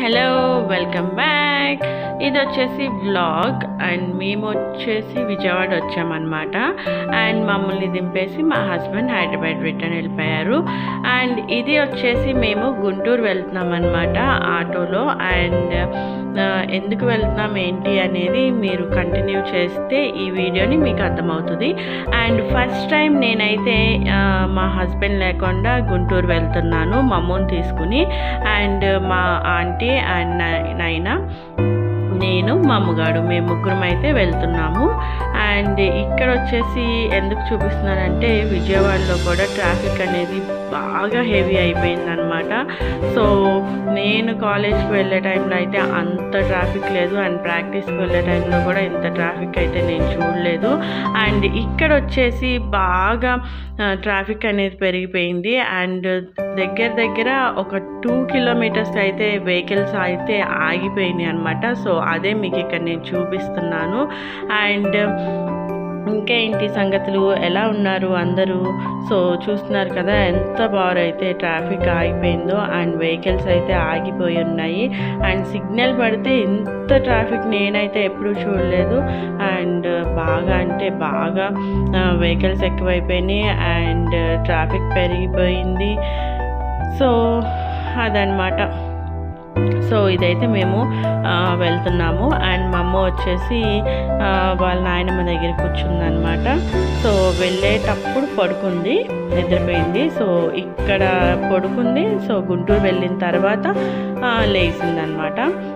Hello welcome back. ఇది వచ్చేసి vlog and మేము వచ్చేసి విజయవాడ వచ్చామన్నమాట. అండ్ మమ్మల్ని దింపేసి మా హస్బెండ్ హైదరాబాద్ రిటర్న్ వెళ్ళిపోయారు. అండ్ ఇది వచ్చేసి మేము గుంటూరు వెళ్తున్నాం అన్నమాట ఆటోలో. అండ్ ఎందుకు వెళ్తున్నాం ఏంటి అనేది మీరు కంటిన్యూ చేస్తే ఈ వీడియోని మీకు అర్థమవుతుంది. అండ్ ఫస్ట్ టైం నేనైతే మా హస్బెండ్ లేకుండా గుంటూరు వెళ్తున్నాను మమ్మూని తీసుకుని. అండ్ మా ఆంటీ అండ్ నైనా, నేను మా అమ్మగాడు, మేము ముగ్గురం అయితే వెళ్తున్నాము. అండ్ ఇక్కడ వచ్చేసి ఎందుకు చూపిస్తున్నానంటే విజయవాడలో కూడా ట్రాఫిక్ అనేది బాగా హెవీ అయిపోయిందనమాట. సో నేను కాలేజ్కి వెళ్ళే టైంలో అయితే అంత ట్రాఫిక్ లేదు, అండ్ ప్రాక్టీస్కి వెళ్ళే టైంలో కూడా ఇంత ట్రాఫిక్ అయితే నేను చూడలేదు. అండ్ ఇక్కడ వచ్చేసి బాగా ట్రాఫిక్ అనేది పెరిగిపోయింది. అండ్ దగ్గర ఒక 2 కిలోమీటర్స్ అయితే వెహికల్స్ అయితే ఆగిపోయినాయి అనమాట. సో అదే మీకు ఇక్కడ నేను చూపిస్తున్నాను. అండ్ ఇంకేంటి సంగతులు, ఎలా ఉన్నారు అందరూ? సో చూస్తున్నారు కదా ఎంత బాగా అయితే ట్రాఫిక్ ఆగిపోయిందో, అండ్ వెహికల్స్ అయితే ఆగిపోయి ఉన్నాయి. అండ్ సిగ్నల్ పడితే ఇంత ట్రాఫిక్ నేనైతే ఎప్పుడూ చూడలేదు. అండ్ బాగా అంటే బాగా వెహికల్స్ ఎక్కువైపోయినాయి అండ్ ట్రాఫిక్ పెరిగిపోయింది. సో అదనమాట. సో ఇదైతే మేము వెళ్తున్నాము. అండ్ మా అమ్మ వచ్చేసి వాళ్ళ నాయనమ్మ దగ్గర కూర్చుందనమాట. సో వెళ్ళేటప్పుడు పడుకుంది, నిద్రపోయింది. సో ఇక్కడ పడుకుంది. సో గుంటూరు వెళ్ళిన తర్వాత లేచిందనమాట.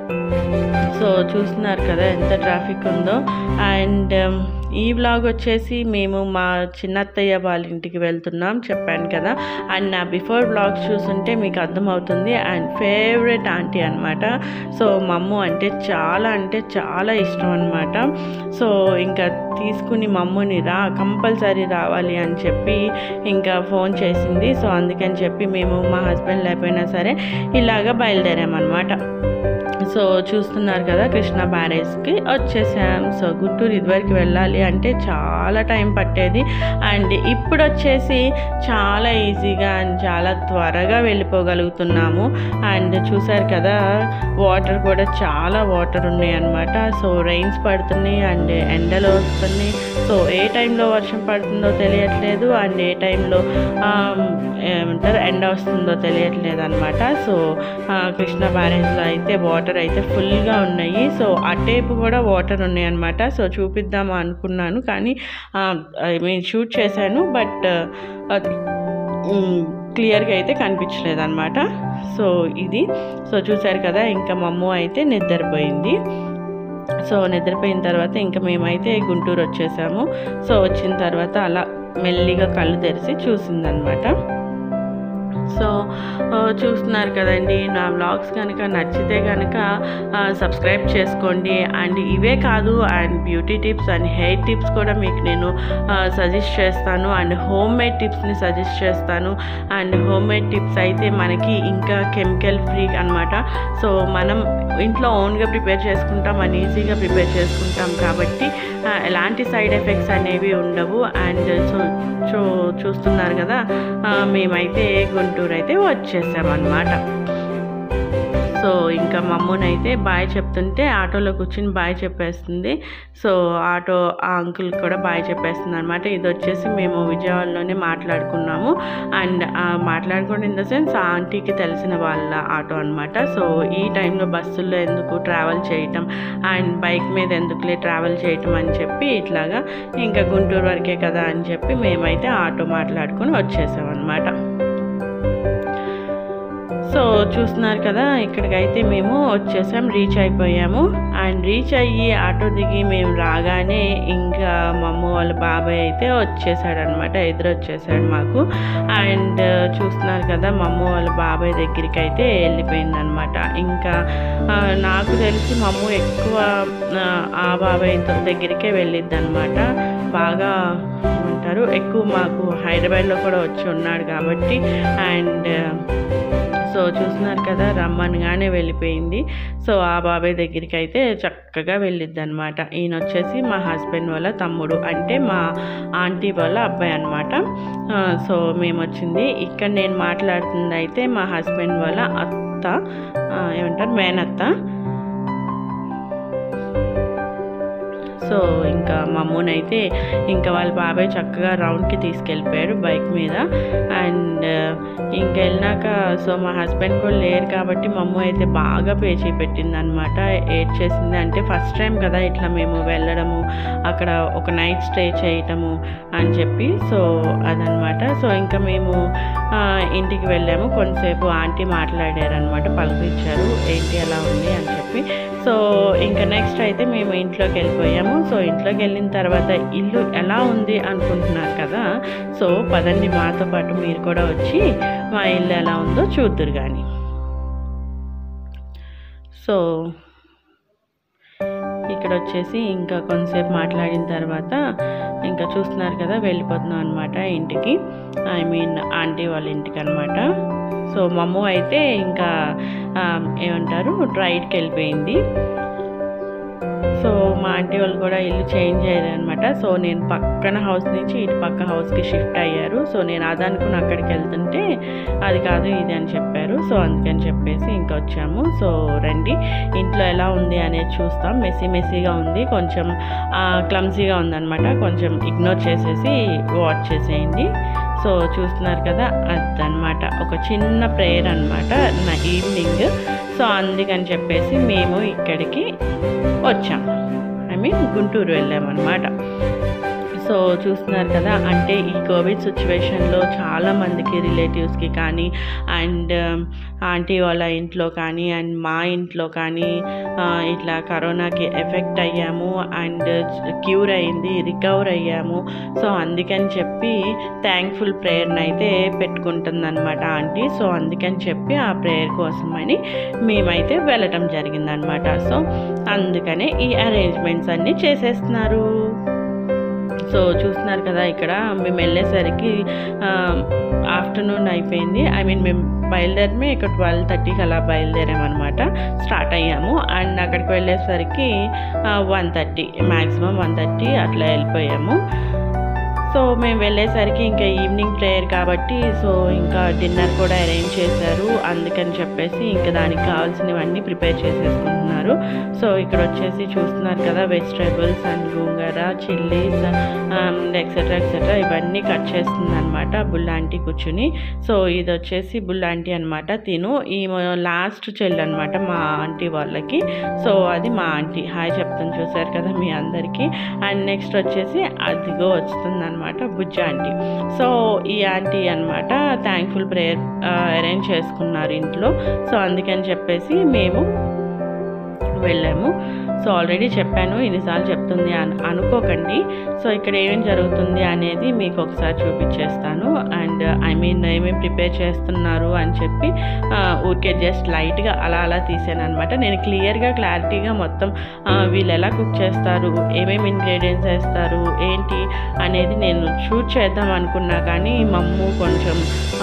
సో చూస్తున్నారు కదా ఎంత ట్రాఫిక్ ఉందో. అండ్ ఈ వ్లాగ్ వచ్చేసి మేము మా చిన్నత్తయ్య వాళ్ళ ఇంటికి వెళ్తున్నాం చెప్పాను కదా. అండ్ నా బిఫోర్ వ్లాగ్స్ చూస్తుంటే మీకు అర్థమవుతుంది. అండ్ ఫేవరెట్ ఆంటీ అనమాట. సో మమ్ము అంటే చాలా ఇష్టం అనమాట. సో ఇంకా తీసుకుని మమ్ముని కంపల్సరీ రావాలి అని చెప్పి ఇంకా ఫోన్ చేసింది. సో అందుకని చెప్పి మేము మా హస్బెండ్ లేకపోయినా సరే ఇలాగా బయలుదేరామన్నమాట. సో చూస్తున్నారు కదా కృష్ణా బ్యారేజ్కి వచ్చేసాం. సో గుంటూరు ఇదివరకు వెళ్ళాలి అంటే చాలా టైం పట్టేది. అండ్ ఇప్పుడు వచ్చేసి చాలా ఈజీగా అండ్ చాలా త్వరగా వెళ్ళిపోగలుగుతున్నాము. అండ్ చూసారు కదా వాటర్ కూడా చాలా వాటర్ ఉన్నాయి అన్నమాట. సో రెయిన్స్ పడుతున్నాయి అండ్ ఎండలు వస్తున్నాయి. సో ఏ టైంలో వర్షం పడుతుందో తెలియట్లేదు, అండ్ ఏ టైంలో ఏమంటారు ఎండ వస్తుందో తెలియట్లేదు అనమాట. సో కృష్ణా బ్యారేజ్లో అయితే వాటర్ అయితే ఫుల్గా ఉన్నాయి. సో అటేపు కూడా వాటర్ ఉన్నాయి అనమాట. సో చూపిద్దాము అనుకున్నాను కానీ నేను షూట్ చేశాను, బట్ క్లియర్గా అయితే కనిపించలేదు అనమాట. సో ఇది సో చూసారు కదా ఇంకా మమ్ము అయితే నిద్రపోయింది. సో నిద్రపోయిన తర్వాత ఇంకా మేమైతే గుంటూరు వచ్చేసాము. సో వచ్చిన తర్వాత అలా మెల్లిగా కళ్ళు తెరిచి చూసిందనమాట. సో చూస్తున్నారు కదండి, నా వ్లాగ్స్ కనుక నచ్చితే కనుక సబ్స్క్రైబ్ చేసుకోండి. అండ్ ఇవే కాదు, and beauty tips and hair tips కూడా మీకు నేను సజెస్ట్ చేస్తాను. అండ్ హోమ్ మేడ్ టిప్స్ని సజెస్ట్ చేస్తాను. అండ్ హోమ్ మేడ్ టిప్స్ అయితే మనకి ఇంకా కెమికల్ ఫ్రీ అనమాట. సో మనం ఇంట్లో ఓన్గా ప్రిపేర్ చేసుకుంటాం అండ్ ఈజీగా ప్రిపేర్ చేసుకుంటాం కాబట్టి ఎలాంటి సైడ్ ఎఫెక్ట్స్ అనేవి ఉండవు. అండ్ సో చూస్తున్నారు కదా మేమైతే గుంటూరు అయితే వచ్చేసామన్నమాట. సో ఇంకా మమ్మూనైతే బాయ్ చెప్తుంటే ఆటోలో కూర్చుని బాయ్ చెప్పేస్తుంది. సో ఆటో ఆ అంకుల్ కూడా బాయ్ చెప్పేస్తుంది అనమాట. ఇది వచ్చేసి మేము విజయవాడలోనే మాట్లాడుకున్నాము. అండ్ మాట్లాడుకోండి ఇన్ ద సెన్స్ ఆంటీకి తెలిసిన వాళ్ళ ఆటో అనమాట. సో ఈ టైంలో బస్సుల్లో ఎందుకు ట్రావెల్ చేయటం అండ్ బైక్ మీద ఎందుకులే ట్రావెల్ చేయటం అని చెప్పి ఇట్లాగా ఇంకా గుంటూరు వరకే కదా అని చెప్పి మేమైతే ఆటో మాట్లాడుకొని వచ్చేసామన్నమాట. సో చూస్తున్నారు కదా ఇక్కడికైతే మేము వచ్చేసాం, రీచ్ అయిపోయాము. అండ్ రీచ్ అయ్యి ఆటో దిగి మేము రాగానే ఇంకా మమ్ము వాళ్ళ బాబాయ్ అయితే వచ్చేసాడనమాట, ఎదురొచ్చేసాడు మాకు. అండ్ చూస్తున్నారు కదా మమ్ము వాళ్ళ బాబాయ్ దగ్గరికి అయితే వెళ్ళిపోయిందనమాట. ఇంకా నాకు తెలిసి మమ్ము ఎక్కువ ఆ బాబాయ్ దగ్గరికే వెళ్ళిద్ది అనమాట. బాగా ఏమంటారు ఎక్కువ మాకు హైదరాబాద్లో కూడా వచ్చి ఉన్నాడు కాబట్టి. అండ్ సో చూస్తున్నారు కదా, రమ్మనగానే వెళ్ళిపోయింది. సో ఆ బాబాయ్ దగ్గరికి అయితే చక్కగా వెళ్ళిద్ది అనమాట. ఈయన వచ్చేసి మా హస్బెండ్ వాళ్ళ తమ్ముడు, అంటే మా ఆంటీ వాళ్ళ అబ్బాయి అనమాట. సో మేము వచ్చింది ఇక్కడ నేను మాట్లాడుతుంది అయితే మా హస్బెండ్ వాళ్ళ అత్త, ఏమంటారు, మేనత్త. సో ఇంకా మమ్మూనైతే ఇంకా వాళ్ళ బాబాయ్ చక్కగా రౌండ్కి తీసుకెళ్ళిపోయాడు బైక్ మీద. అండ్ ఇంకా వెళ్ళినాక సో మా హస్బెండ్ కూడా లేరు కాబట్టి మమ్ము అయితే బాగా పేచీ పెట్టింది అనమాట. ఏడ్ చేసింది, అంటే ఫస్ట్ టైం కదా ఇట్లా మేము వెళ్ళడము, అక్కడ ఒక నైట్ స్టే చేయటము అని చెప్పి. సో అదనమాట. సో ఇంకా మేము ఇంటికి వెళ్ళాము. కొంతసేపు ఆంటీ మాట్లాడారనమాట, పలకరించారు, ఏంటి అలా ఉంది అని చెప్పి. సో ఇంకా నెక్స్ట్ అయితే మేము ఇంట్లోకి వెళ్ళిపోయాము. సో ఇంట్లోకి వెళ్ళిన తర్వాత ఇల్లు ఎలా ఉంది అనుకుంటున్నారు కదా. సో పదండి, మాతో పాటు మీరు కూడా వచ్చి మా ఇల్లు ఎలా ఉందో చూద్దురు కానీ. సో ఇక్కడ వచ్చేసి ఇంకా కొంతసేపు మాట్లాడిన తర్వాత ఇంకా చూస్తున్నారు కదా, వెళ్ళిపోతున్నాం అనమాట ఇంటికి, ఐ మీన్ ఆంటీ వాళ్ళ ఇంటికి అనమాట. సో మమ్ము అయితే ఇంకా ఏమంటారు, రైడ్కి వెళ్ళిపోయింది. సో మా ఆంటీ వాళ్ళు కూడా ఇల్లు చేంజ్ అయ్యారు అనమాట. సో నేను పక్కన హౌస్ నుంచి ఇటు పక్క హౌస్కి షిఫ్ట్ అయ్యారు. సో నేను అదనుకుని అక్కడికి వెళ్తుంటే అది కాదు ఇది అని చెప్పారు. సో అందుకని చెప్పేసి ఇంకా వచ్చాము. సో రండి, ఇంట్లో ఎలా ఉంది అనేది చూస్తాం. మెస్సీగా ఉంది, కొంచెం క్లమ్జీగా ఉందన్నమాట. కొంచెం ఇగ్నోర్ చేసేసి వాచ్ చేసేయండి. సో చూస్తున్నారు కదా, అదనమాట ఒక చిన్న ప్రేయర్ అనమాట నా ఈవినింగ్. సో అందుకని చెప్పేసి మేము ఇక్కడికి వచ్చాం, ఐ మీన్ గుంటూరు వెళ్ళామన్నమాట. సో చూస్తున్నారు కదా, అంటే ఈ కోవిడ్ సిచ్యువేషన్లో చాలామందికి రిలేటివ్స్కి కానీ అండ్ ఆంటీ వాళ్ళ ఇంట్లో కానీ అండ్ మా ఇంట్లో కానీ ఇట్లా కరోనాకి ఎఫెక్ట్ అయ్యాము అండ్ క్యూర్ అయింది, రికవర్ అయ్యాము. సో అందుకని చెప్పి థ్యాంక్ఫుల్ ప్రేయర్ని అయితే పెట్టుకుంటుందన్నమాట ఆంటీ. సో అందుకని చెప్పి ఆ ప్రేయర్ కోసమని మేమైతే వెళ్ళటం జరిగిందనమాట. సో అందుకనే ఈ అరేంజ్మెంట్స్ అన్నీ చేసేస్తున్నారు. సో చూస్తున్నారు కదా, ఇక్కడ మేము వెళ్ళేసరికి ఆఫ్టర్నూన్ అయిపోయింది. ఐ మీన్ మేము బయలుదేరమే ఇక్కడ 12:30కి అలా బయలుదేరామన్నమాట, స్టార్ట్ అయ్యాము. అండ్ అక్కడికి వెళ్ళేసరికి 1:30, మ్యాక్సిమం 1:30 అట్లా వెళ్ళిపోయాము. సో మేము వెళ్ళేసరికి ఇంకా ఈవినింగ్ ప్రేయర్ కాబట్టి సో ఇంకా డిన్నర్ కూడా అరేంజ్ చేశారు. అందుకని చెప్పేసి ఇంకా దానికి కావాల్సినవన్నీ ప్రిపేర్ చేసేసుకుంటున్నారు. సో ఇక్కడ వచ్చేసి చూస్తున్నారు కదా, వెజిటేబుల్స్ అండ్ గోంగూర, చిల్లీస్ ఎక్సెట్రా ఇవన్నీ కట్ చేస్తుంది అనమాట బుల్లాంటి కూర్చుని. సో ఇది వచ్చేసి బుల్లాంటి అనమాట, తిను ఈ లాస్ట్ చెల్లి అనమాట మా ఆంటీ వాళ్ళకి. సో అది మా ఆంటీ, హాయ్ చెప్తాను, చూసారు కదా మీ అందరికీ. అండ్ నెక్స్ట్ వచ్చేసి అదిగో వస్తుంది అనమాట బుజ్జ ఆంటీ. సో ఈ ఆంటీ అనమాట థ్యాంక్ఫుల్ ప్రేయర్ అరేంజ్ చేసుకున్నారు ఇంట్లో. సో అందుకని చెప్పేసి మేము వెళ్ళాము. సో ఆల్రెడీ చెప్పాను, ఇన్నిసార్లు చెప్తుంది అనుకోకండి. సో ఇక్కడ ఏమేమి జరుగుతుంది అనేది మీకు ఒకసారి చూపించేస్తాను. అండ్ ఐ మీన్ ఏమేమి ప్రిపేర్ చేస్తున్నారు అని చెప్పి ఊరికే జస్ట్ లైట్గా అలా తీసాను అనమాట. నేను క్లారిటీగా మొత్తం వీళ్ళు ఎలా కుక్ చేస్తారు, ఏమేమి ఇంగ్రీడియంట్స్ వేస్తారు ఏంటి అనేది నేను షూట్ చేద్దాం అనుకున్నా, కానీ మమ్ము కొంచెం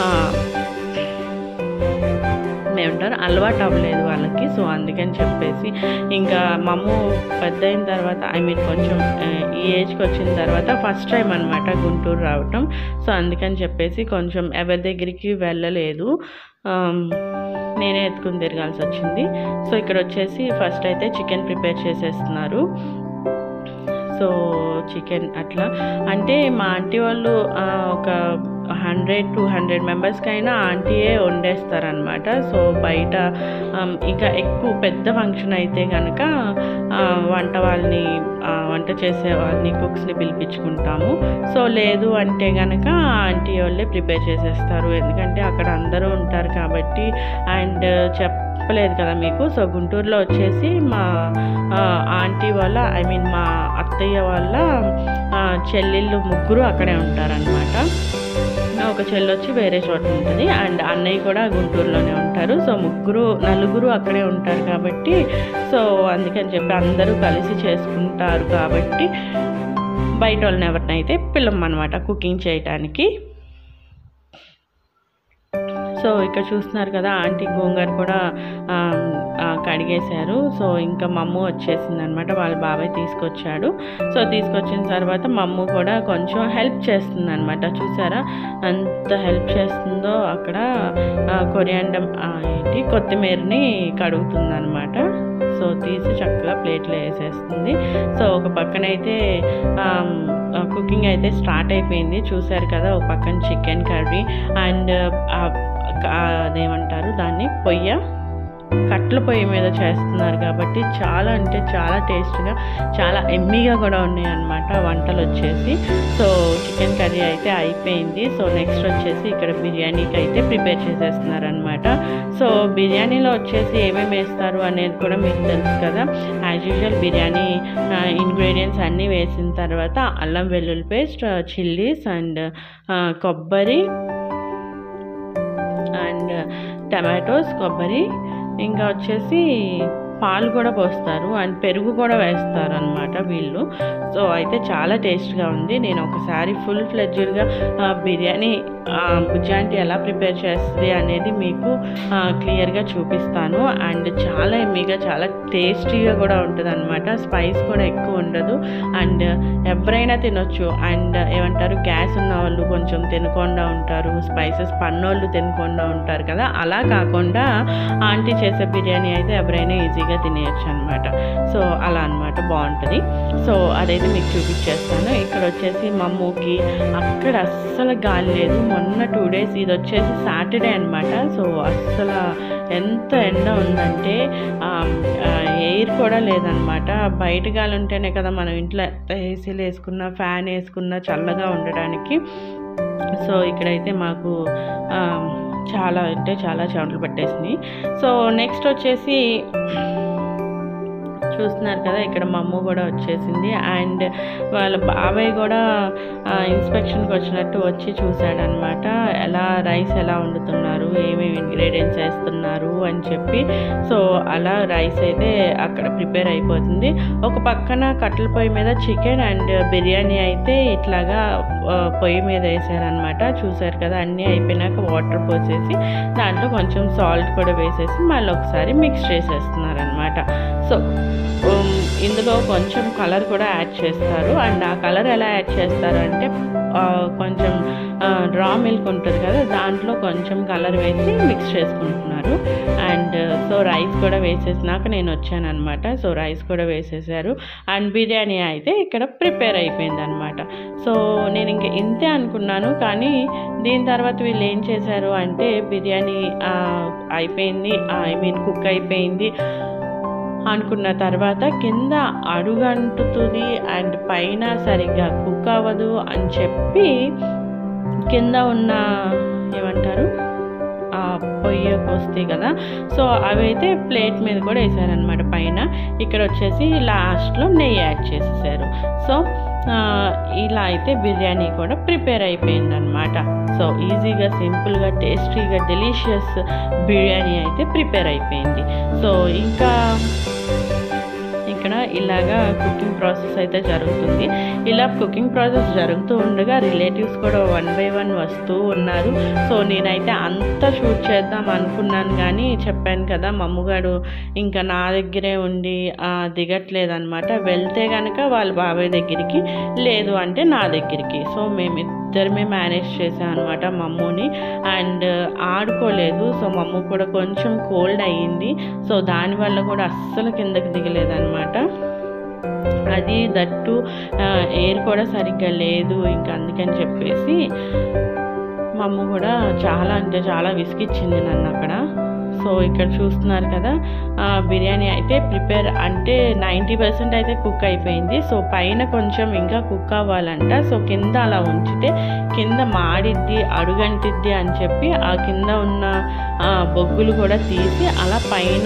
ఏమంటారు అలవాటు అవ్వలేదు వాళ్ళకి. సో అందుకని చెప్పేసి ఇంకా మమ్ము పెద్ద అయిన తర్వాత ఐ మీన్ కొంచెం ఈ ఏజ్కి వచ్చిన తర్వాత ఫస్ట్ టైం అనమాట గుంటూరు రావటం. సో అందుకని చెప్పేసి కొంచెం ఎవరి దగ్గరికి వెళ్ళలేదు, నేనే ఎత్తుకుని తిరగాల్సి వచ్చింది. సో ఇక్కడ వచ్చేసి ఫస్ట్ అయితే చికెన్ ప్రిపేర్ చేసేస్తున్నారు. సో చికెన్ అట్లా అంటే మా ఆంటీ వాళ్ళు ఒక 100-200 మెంబర్స్కైనా ఆంటీయే వండేస్తారనమాట. సో బయట ఇంకా ఎక్కువ పెద్ద ఫంక్షన్ అయితే కనుక వంట చేసే వాళ్ళని కుక్స్ని పిలిపించుకుంటాము. సో లేదు అంటే కనుక ఆంటీ వాళ్ళే ప్రిపేర్ చేసేస్తారు, ఎందుకంటే అక్కడ అందరూ ఉంటారు కాబట్టి. అండ్ చెప్పలేదు కదా మీకు, సో గుంటూరులో వచ్చేసి మా ఆంటీ వాళ్ళ ఐ మీన్ మా అత్తయ్య వాళ్ళ చెల్లెళ్ళు ముగ్గురు అక్కడే ఉంటారనమాట. ఒక చెల్లి వచ్చి వేరే చోట ఉంటుంది అండ్ అన్నయ్య కూడా గుంటూరులోనే ఉంటారు. సో నలుగురు అక్కడే ఉంటారు కాబట్టి సో అందుకని చెప్పి అందరూ కలిసి చేసుకుంటారు కాబట్టి బయట వాళ్ళని ఎవరినైతే పిల్లమన్నమాట కుకింగ్ చేయటానికి. సో ఇక్కడ చూస్తున్నారు కదా ఆంటీ గోంగూర కూడా కడిగేశారు. సో ఇంకా మమ్ము వచ్చేసింది అనమాట, వాళ్ళ బాబాయ్ తీసుకొచ్చాడు. సో తీసుకొచ్చిన తర్వాత మమ్ము కూడా కొంచెం హెల్ప్ చేస్తుంది అనమాట. చూసారా అంత హెల్ప్ చేస్తుందో, అక్కడ కొరియాండర్ కొత్తిమీరని కడుగుతుంది అనమాట. సో తీసి చక్కగా ప్లేట్లో వేసేస్తుంది. సో ఒక పక్కనైతే కుకింగ్ అయితే స్టార్ట్ అయిపోయింది. చూసారు కదా, ఒక పక్కన చికెన్ కర్రీ అండ్ అదేమంటారు దాన్ని కట్ల పొయ్యి మీద చేస్తున్నారు కాబట్టి చాలా అంటే చాలా టేస్ట్గా, చాలా ఎమ్మీగా కూడా ఉన్నాయి అన్నమాట వంటలు వచ్చేసి. సో చికెన్ కర్రీ అయితే అయిపోయింది. సో నెక్స్ట్ వచ్చేసి ఇక్కడ బిర్యానీకి అయితే ప్రిపేర్ చేసేస్తున్నారు అనమాట. సో బిర్యానీలో వచ్చేసి ఏమేమి వేస్తారు అనేది కూడా మీకు తెలుసు కదా. యాజ్ యూజువల్ బిర్యానీ ఇంగ్రీడియంట్స్ అన్నీ వేసిన తర్వాత అల్లం వెల్లుల్లి పేస్ట్, చిల్లీస్ అండ్ కొబ్బరి అండ్ టమాటోస్, కొబ్బరి, ఇంకా వచ్చేసి పాలు కూడా పోస్తారు అండ్ పెరుగు కూడా వేస్తారు అనమాట వీళ్ళు. సో అయితే చాలా టేస్ట్గా ఉంది. నేను ఒకసారి ఫుల్ ఫ్లెడ్జ్డ్గా బిర్యానీ బుజ్జాంటి ఎలా ప్రిపేర్ చేస్తుంది అనేది మీకు క్లియర్గా చూపిస్తాను. అండ్ చాలా ఎమ్మీగా, చాలా టేస్టీగా కూడా ఉంటుంది అనమాట. స్పైస్ కూడా ఎక్కువ ఉండదు అండ్ ఎవరైనా తినొచ్చు. అండ్ ఏమంటారు, గ్యాస్ ఉన్న వాళ్ళు కొంచెం తినకుండా ఉంటారు, స్పైసెస్ పన్నోళ్ళు తినకుండా ఉంటారు కదా, అలా కాకుండా ఆంటీ చేసే బిర్యానీ అయితే ఎవరైనా ఈజీగా తినేయచ్చు అనమాట. సో అలా అనమాట, బాగుంటుంది. సో అదైతే మీకు చూపించేస్తాను. ఇక్కడ వచ్చేసి మమ్మూకి అక్కడ అస్సలు గాలి లేదు. మొన్న 2 days, ఇది వచ్చేసి సాటర్డే అనమాట. సో అస్సలు ఎంత ఎండ ఉందంటే ఎయిర్ కూడా లేదనమాట. బయట గాలి ఉంటేనే కదా మనం ఇంట్లో ఏసీలు వేసుకున్నా, ఫ్యాన్ వేసుకున్నా చల్లగా ఉండడానికి. సో ఇక్కడైతే మాకు చాలా అంటే చాలా చెమటలు పట్టేసినాయి. సో నెక్స్ట్ వచ్చేసి చూస్తున్నారు కదా, ఇక్కడ మమ్ము కూడా వచ్చేసింది అండ్ వాళ్ళ బాబాయ్ కూడా ఇన్స్పెక్షన్కి వచ్చినట్టు వచ్చి చూశాడనమాట. రైస్ ఎలా వండుతున్నారు, ఏమేమి ఇంగ్రీడియంట్స్ వేస్తున్నారు అని చెప్పి. సో అలా రైస్ అయితే అక్కడ ప్రిపేర్ అయిపోతుంది. ఒక పక్కన కట్టెల పొయ్యి మీద చికెన్ అండ్ బిర్యానీ అయితే ఇట్లాగా పొయ్యి మీద వేసారనమాట. చూసారు కదా, అన్నీ అయిపోయినాక వాటర్ పోసేసి దాంట్లో కొంచెం సాల్ట్ కూడా వేసేసి మళ్ళీ ఒకసారి మిక్స్ చేసేస్తున్నారనమాట. సో ఇందులో కొంచెం కలర్ కూడా యాడ్ చేస్తారు. అండ్ ఆ కలర్ ఎలా యాడ్ చేస్తారు అంటే కొంచెం రా మిల్క్ ఉంటుంది కదా, దాంట్లో కొంచెం కలర్ వేసి మిక్స్ చేసుకుంటున్నారు. అండ్ సో రైస్ కూడా వేసేసినాక నేను వచ్చాను అనమాట. సో రైస్ కూడా వేసేసారు అండ్ బిర్యానీ అయితే ఇక్కడ ప్రిపేర్ అయిపోయింది అనమాట. సో నేను ఇంక ఇంతే అనుకున్నాను, కానీ దీని తర్వాత వీళ్ళు ఏం చేశారు అంటే బిర్యానీ అయిపోయింది, కుక్ అయిపోయింది అనుకున్న తర్వాత కింద అడుగంటుతుంది అండ్ పైన సరిగ్గా కుక్ అవ్వదు అని చెప్పి కింద ఉన్న ఏమంటారు పొయ్యకు వస్తాయి కదా, సో అవైతే ప్లేట్ మీద కూడా వేసారనమాట పైన. ఇక్కడ వచ్చేసి లాస్ట్లో నెయ్యి యాడ్ చేసేసారు. సో ఇలా అయితే బిర్యానీ కూడా ప్రిపేర్ అయిపోయిందనమాట. సో ఈజీగా, సింపుల్గా, టేస్టీగా, డెలిషియస్ బిర్యానీ అయితే ప్రిపేర్ అయిపోయింది. సో ఇంకా ఇక్కడ ఇలాగా కుకింగ్ ప్రాసెస్ అయితే జరుగుతుంది. ఇలా కుకింగ్ ప్రాసెస్ జరుగుతూ ఉండగా రిలేటివ్స్ కూడా 1 by 1 వస్తూ ఉన్నారు. సో నేనైతే అంతా షూట్ చేద్దాం అనుకున్నాను, కానీ చెప్పాను కదా మమ్ముగాడు ఇంకా నా దగ్గరే ఉండి దిగట్లేదనమాట. వెళ్తే కనుక వాళ్ళ బాబాయ్ దగ్గరికి, లేదు అంటే నా దగ్గరికి. సో మేమిద్దరమే మేనేజ్ చేసాం అనమాట మమ్ముని. అండ్ ఆడుకోలేదు. సో మమ్ము కూడా కొంచెం కోల్డ్ అయ్యింది. సో దానివల్ల కూడా అస్సలు కిందకి దిగలేదన్నమాట. అది దట్టు ఎయిర్ కూడా సరిగ్గా లేదు. ఇంకా అందుకని చెప్పేసి మమ్ము కూడా చాలా అంటే చాలా విసిగిచ్చింది నన్ను అక్కడ. సో ఇక్కడ చూస్తున్నారు కదా, బిర్యానీ అయితే ప్రిపేర్ అంటే 90% అయితే కుక్ అయిపోయింది. సో పైన కొంచెం ఇంకా కుక్ అవ్వాలంట. సో కింద అలా ఉంచితే కింద మాడిద్ది, అడుగంటిద్ది అని చెప్పి ఆ కింద ఉన్న బొగ్గులు కూడా తీసి అలా పైన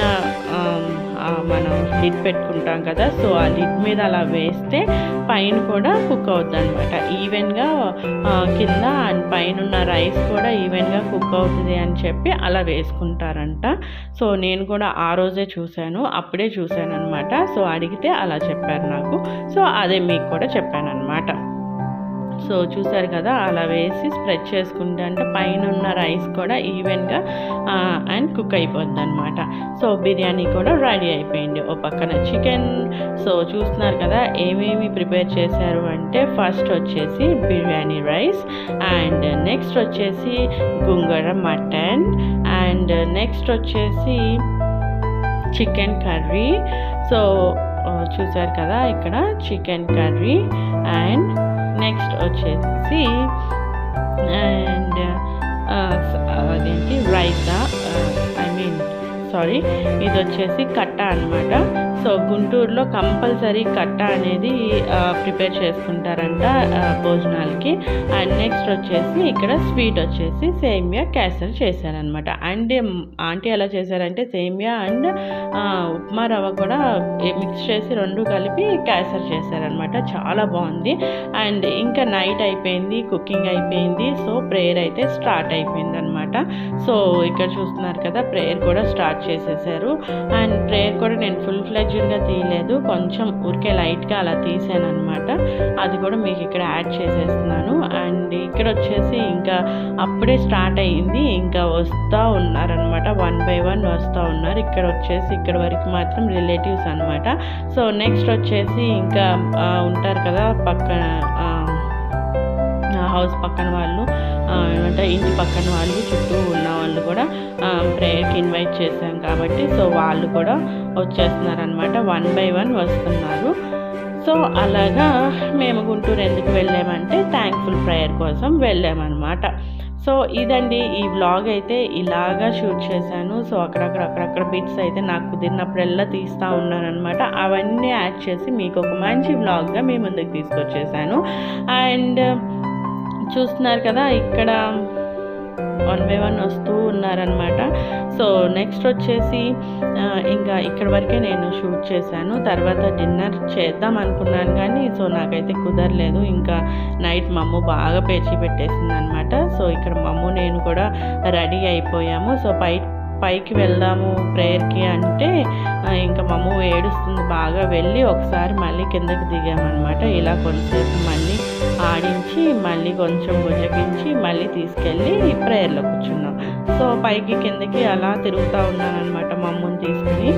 మనం లిడ్ పెట్టుకుంటాం కదా, సో ఆ లిడ్ మీద అలా వేస్తే పైన కూడా కుక్ అవుతుంది అనమాట. ఈవెన్గా కింద అండ్ పైన ఉన్న రైస్ కూడా ఈవెన్గా కుక్ అవుతుంది అని చెప్పి అలా వేసుకుంటారంట. సో నేను కూడా ఆ రోజే చూశాను, అప్పుడే చూశాను అనమాట. సో అడిగితే అలా చెప్పారు నాకు. సో అదే మీకు కూడా చెప్పాను అనమాట. సో చూసారు కదా, అలా వేసి స్ప్రెడ్ చేసుకుంటే అంటే పైన ఉన్న రైస్ కూడా ఈవెన్గా అండ్ కుక్ అయిపోద్ది అనమాట. సో బిర్యానీ కూడా రెడీ అయిపోయింది. ఓ పక్కన చికెన్. సో చూస్తున్నారు కదా ఏమేమి ప్రిపేర్ చేశారు అంటే, ఫస్ట్ వచ్చేసి బిర్యానీ రైస్, అండ్ నెక్స్ట్ వచ్చేసి గోంగూర మటన్, అండ్ నెక్స్ట్ వచ్చేసి చికెన్ కర్రీ. సో చూసారు కదా ఇక్కడ చికెన్ కర్రీ, అండ్ నెక్స్ట్ వచ్చేసి అండ్ అదేంటి రైతా, ఇది వచ్చేసి కట్ట అనమాట. సో గుంటూరులో కంపల్సరీ కట్ట అనేది ప్రిపేర్ చేసుకుంటారంట భోజనాలకి. అండ్ నెక్స్ట్ వచ్చేసి ఇక్కడ స్వీట్ వచ్చేసి సేమియా కేసరి చేశారనమాట. అండ్ ఆంటీ ఎలా చేశారంటే సేమియా అండ్ ఉప్మా రవ్వ కూడా మిక్స్ చేసి రెండు కలిపి కేసరి చేశారనమాట. చాలా బాగుంది. అండ్ ఇంకా నైట్ అయిపోయింది, కుకింగ్ అయిపోయింది. సో ప్రేయర్ అయితే స్టార్ట్ అయిపోయింది అనమాట. సో ఇక్కడ చూస్తున్నారు కదా ప్రేయర్ కూడా స్టార్ట్ చేసేసారు. అండ్ ప్రేయర్ కూడా నేను ఫుల్ ఫ్లెడ్జ్డ్గా తీయలేదు, కొంచెం ఊరికే లైట్గా అలా తీసాను అనమాట. అది కూడా మీకు ఇక్కడ యాడ్ చేసేస్తున్నాను. అండ్ ఇక్కడ వచ్చేసి ఇంకా అప్పుడే స్టార్ట్ అయ్యింది, ఇంకా వస్తూ ఉన్నారనమాట, 1 by 1 వస్తూ ఉన్నారు. ఇక్కడ వచ్చేసి ఇక్కడ వరకు మాత్రం రిలేటివ్స్ అనమాట. సో నెక్స్ట్ వచ్చేసి ఇంకా ఉంటారు కదా పక్కన హౌస్ పక్కన వాళ్ళు, ఏమంటే ఇంటి పక్కన వాళ్ళు, చుట్టూ ఉన్న వాళ్ళు కూడా ప్రేయర్కి ఇన్వైట్ చేశాం కాబట్టి సో వాళ్ళు కూడా వచ్చేస్తున్నారనమాట. 1 by 1 వస్తున్నారు. సో అలాగా మేము గుంటూరు ఎందుకు వెళ్ళామంటే థ్యాంక్ఫుల్ ప్రేయర్ కోసం వెళ్ళామన్నమాట. సో ఇదండి ఈ వ్లాగ్ అయితే ఇలాగా షూట్ చేశాను. సో అక్కడక్కడ బిట్స్ అయితే నాకు కుదిరినప్పుడల్లా తీస్తూ ఉన్నానమాట. అవన్నీ యాడ్ చేసి మీకు ఒక మంచి వ్లాగ్గా మీ ముందుకు తీసుకొచ్చేసాను. అండ్ చూస్తున్నారు కదా ఇక్కడ 1 by 1 వస్తూ ఉన్నారనమాట. సో నెక్స్ట్ వచ్చేసి ఇంకా ఇక్కడ వరకే నేను షూట్ చేశాను. తర్వాత డిన్నర్ చేద్దాం అనుకున్నాను కానీ సో నాకైతే కుదరలేదు. ఇంకా నైట్ మమ్ము బాగా పేచి పెట్టేసింది అనమాట. సో ఇక్కడ మమ్ము నేను కూడా రెడీ అయిపోయాము. సో పైకి వెళ్దాము ప్రేయర్కి అంటే ఇంకా మమ్ము ఏడుస్తుంది బాగా. వెళ్ళి ఒకసారి మళ్ళీ కిందకి దిగామన్నమాట. ఇలా కొంతసేపు మళ్ళీ ఆడించి మళ్ళీ కొంచెం బుజ్జగించి మళ్ళీ తీసుకెళ్ళి ప్రేయర్లో కూర్చున్నాం. సో పైకి కిందకి అలా తిరుగుతూ ఉన్నానమాట మమ్ముని తీసుకుని.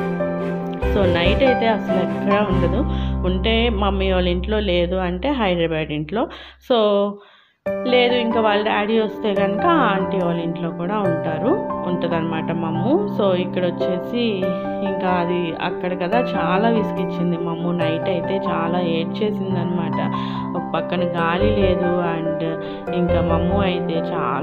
సో నైట్ అయితే అసలు ఎక్కడా ఉండదు. ఉంటే మమ్మీ వాళ్ళ ఇంట్లో, లేదు అంటే హైదరాబాద్ ఇంట్లో. సో లేదు ఇంకా వాళ్ళ డాడీ వస్తే కనుక ఆంటీ వాళ్ళ ఇంట్లో కూడా ఉంటుందన్నమాట మమ్ము. సో ఇక్కడ వచ్చేసి ఇంకా అది అక్కడ కదా చాలా విసిగిచ్చింది మమ్ము. నైట్ అయితే చాలా ఏడ్చేసింది అనమాట. ఒక పక్కన గాలి లేదు. అండ్ ఇంకా మమ్ము అయితే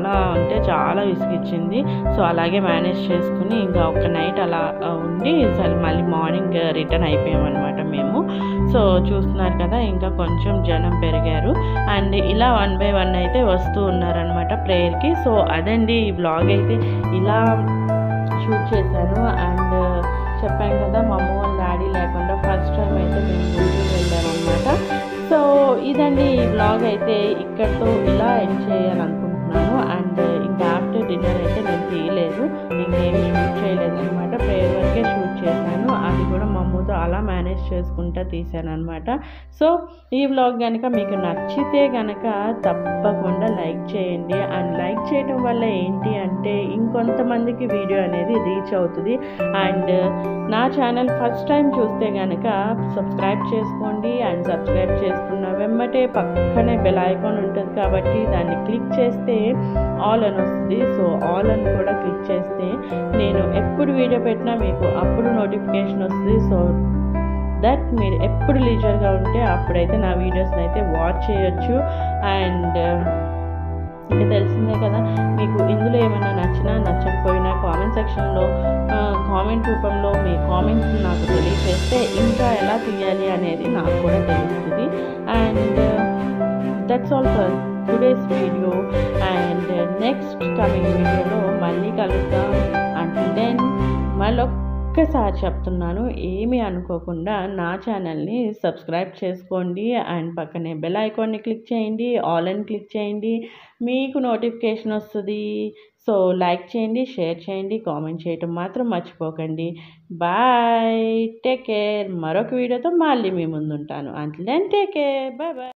చాలా విసిగిచ్చింది. సో అలాగే మేనేజ్ చేసుకుని ఇంకా ఒక నైట్ అలా ఉండి సరే మళ్ళీ మార్నింగ్ రిటర్న్ అయిపోయామన్నమాట మేము. సో చూస్తున్నారు కదా ఇంకా కొంచెం జనం పెరిగారు. అండ్ ఇలా 1 by 1 అయితే వస్తూ ఉన్నారనమాట ప్రేయర్కి. సో అదండి ఈ వ్లాగ్ అయితే ఇలా షూట్ చేశాను. అండ్ చెప్పాను కదా మా అమ్మ వాళ్ళ డాడీ లేకుండా ఫస్ట్ టైం అయితే మేము గుంటూరు వెళ్ళామన్నమాట. సో ఇదండి ఈ వ్లాగ్ అయితే ఇక్కడితో ఇలా ఎండ్ చేయాలనుకుంటున్నాను. అండ్ ఇంకా ఆఫ్టర్ డిన్నర్ అయితే నేను తీయలేదు, ఇంకేమి షూట్ చేయలేదు అనమాట. ప్రేయర్ వరకే షూట్ చేశాను. అది కూడా మా అమ్మతో అలా మేనేజ్ చేసుకుంటూ తీశాను అనమాట. సో ఈ వ్లాగ్ కనుక మీకు నచ్చితే కనుక తప్పకుండా లైక్ చేయండి. అండ్ లైక్ చేయడం వల్ల ఏంటి అంటే ఇంకొంతమందికి వీడియో అనేది రీచ్ అవుతుంది. అండ్ నా ఛానల్ ఫస్ట్ టైం చూస్తే కనుక సబ్స్క్రైబ్ చేసుకోండి. అండ్ సబ్స్క్రైబ్ చేసుకున్న వెంబటే పక్కనే బెల్ ఐకాన్ ఉంటుంది కాబట్టి దాన్ని క్లిక్ చేస్తే ఆల్ అని వస్తుంది. సో ఆల్ అని కూడా క్లిక్ చేస్తే నేను ఎప్పుడు వీడియో పెట్టినా మీకు అప్పుడు నోటిఫికేషన్ వస్తుంది. సో దట్ మీరు ఎప్పుడు లీజర్గా ఉంటే అప్పుడైతే నా వీడియోస్ని అయితే వాచ్ చేయొచ్చు. అండ్ ఇంకా తెలిసిందే కదా, మీకు ఇందులో ఏమైనా నచ్చినా నచ్చకపోయినా కామెంట్ సెక్షన్లో కామెంట్ రూపంలో మీ కామెంట్స్ నాకు తెలియజేస్తే ఇంకా ఎలా తీయాలి అనేది నాకు కూడా తెలుస్తుంది. And that's all for today's video. And next coming వీడియోలో మళ్ళీ కలుద్దాం. అంటిల్ దెన్ ఒక్కసారి చెప్తున్నాను, ఏమీ అనుకోకుండా నా ఛానల్ని సబ్స్క్రైబ్ చేసుకోండి. అండ్ పక్కనే బెల్ ఐకాన్ని క్లిక్ చేయండి, ఆల్ అని క్లిక్ చేయండి, మీకు నోటిఫికేషన్ వస్తుంది. సో లైక్ చేయండి, షేర్ చేయండి, కామెంట్ చేయటం మాత్రం మర్చిపోకండి. Bye, take care. మరొక వీడియోతో మళ్ళీ మీ ముందు ఉంటాను. Until then take care, bye bye.